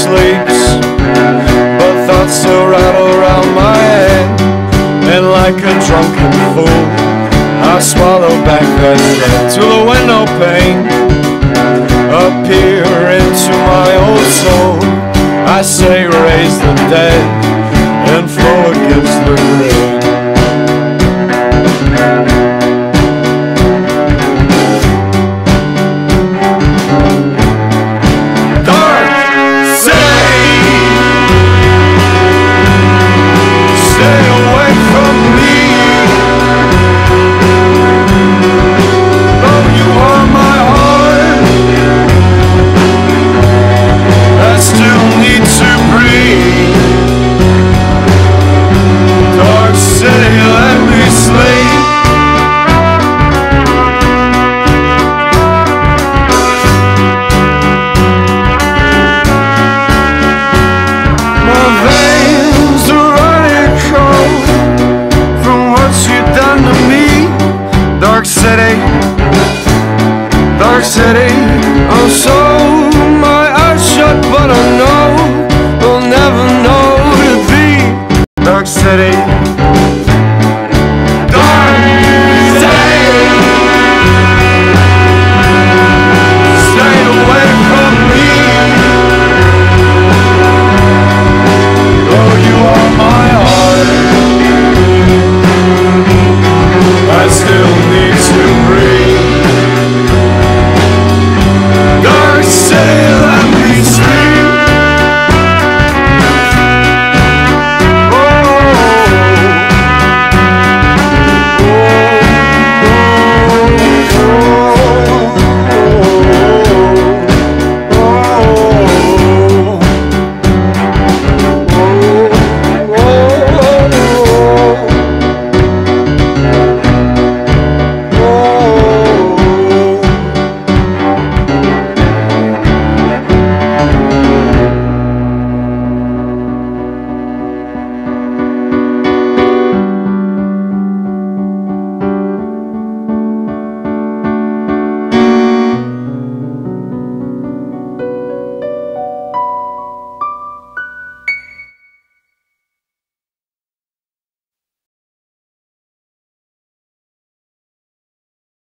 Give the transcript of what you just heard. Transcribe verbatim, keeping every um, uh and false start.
sleeps, but thoughts still rattle around my head. And like a drunken fool, I swallow back that dread to the window pane, up here into my old soul. I say raise the dead and flow against the rain. Dark city, dark city, oh so